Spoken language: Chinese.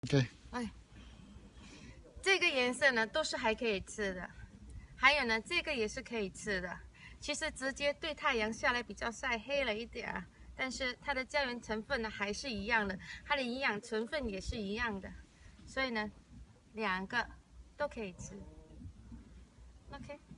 OK， 哎，这个颜色呢都是还可以吃的，还有呢这个也是可以吃的。其实直接对太阳下来比较晒黑了一点儿，但是它的胶原成分呢还是一样的，它的营养成分也是一样的，所以呢两个都可以吃。OK。